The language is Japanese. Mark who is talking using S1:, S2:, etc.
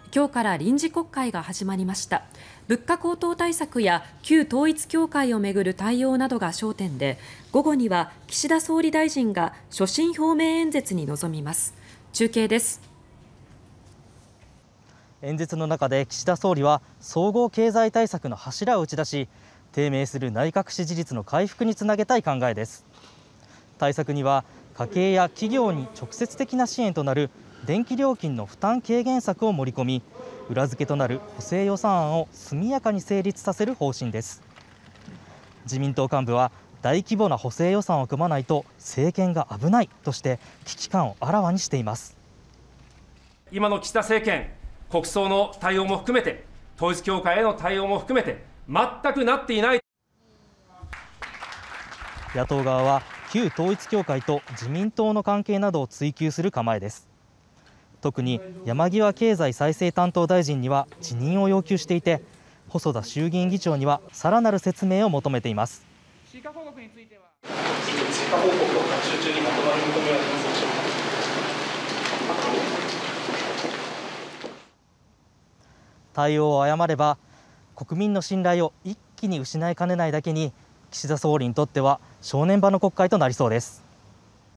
S1: 今日から臨時国会が始まりました。物価高騰対策や旧統一教会をめぐる対応などが焦点で、午後には岸田総理大臣が所信表明演説に臨みます。中継です。
S2: 演説の中で岸田総理は総合経済対策の柱を打ち出し、低迷する内閣支持率の回復につなげたい考えです。対策には家計や企業に直接的な支援となる電気料金の負担軽減策を盛り込み、裏付けとなる補正予算案を速やかに成立させる方針です。自民党幹部は大規模な補正予算を組まないと政権が危ないとして危機感をあらわにしています。
S3: 今の岸田政権、国葬の対応も含めて、統一教会への対応も含めて全くなっていない。
S2: 野党側は旧統一教会と自民党の関係などを追及する構えです。特に山際経済再生担当大臣には辞任を要求していて、細田衆議院議長にはさらなる説明を求めています。
S4: 追加報告については追加報告を学習中にまとまる見込みはありますでしょうか。
S2: 対応を誤れば国民の信頼を一気に失いかねないだけに、岸田総理にとっては正念場の国会となりそうです。